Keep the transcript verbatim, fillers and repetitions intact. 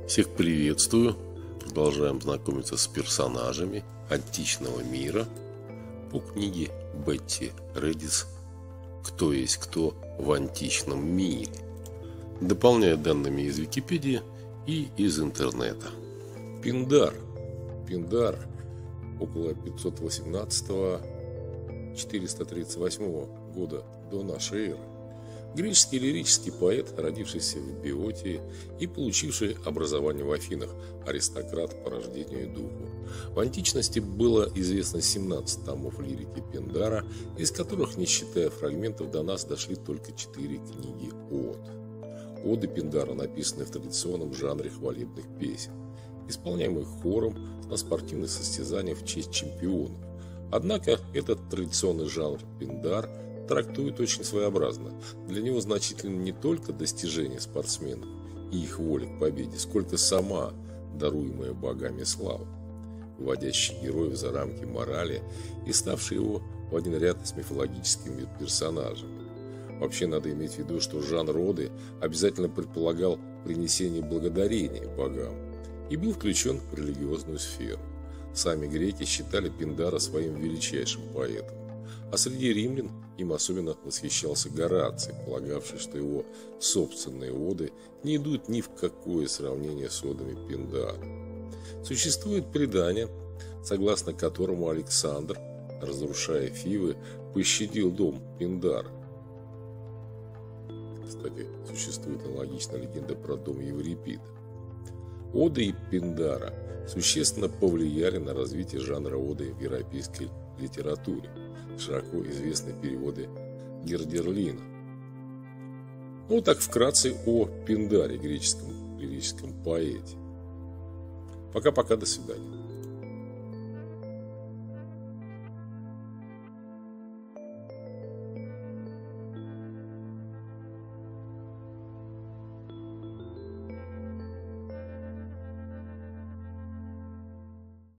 Всех приветствую! Продолжаем знакомиться с персонажами античного мира по книге Бетти Редис «Кто есть кто в античном мире», дополняя данными из Википедии и из интернета. Пиндар. Пиндар около пятьсот восемнадцатого — четыреста тридцать восьмого года до нашей эры. Греческий лирический поэт, родившийся в Биотии и получивший образование в Афинах, аристократ по рождению и духу. В античности было известно семнадцать томов лирики Пиндара, из которых, не считая фрагментов, до нас дошли только четыре книги од. Оды Пиндара написаны в традиционном жанре хвалебных песен, исполняемых хором на спортивных состязаниях в честь чемпионов. Однако этот традиционный жанр Пиндар трактует очень своеобразно. Для него значительно не только достижения спортсменов и их воля к победе, сколько сама даруемая богами слава, вводящая героев за рамки морали и ставшая его в один ряд с мифологическими персонажами. Вообще надо иметь в виду, что жанр оды обязательно предполагал принесение благодарения богам и был включен в религиозную сферу. Сами греки считали Пиндара своим величайшим поэтом, а среди римлян им особенно восхищался Гораций, полагавший, что его собственные оды не идут ни в какое сравнение с одами Пиндара. Существует предание, согласно которому Александр, разрушая Фивы, пощадил дом Пиндара. Кстати, существует аналогичная легенда про дом Еврипида. Оды Пиндара существенно повлияли на развитие жанра оды в европейской литературе. Широко известны переводы Гердерлина. Вот так вкратце о Пиндаре, греческом лирическом поэте. Пока-пока, до свидания.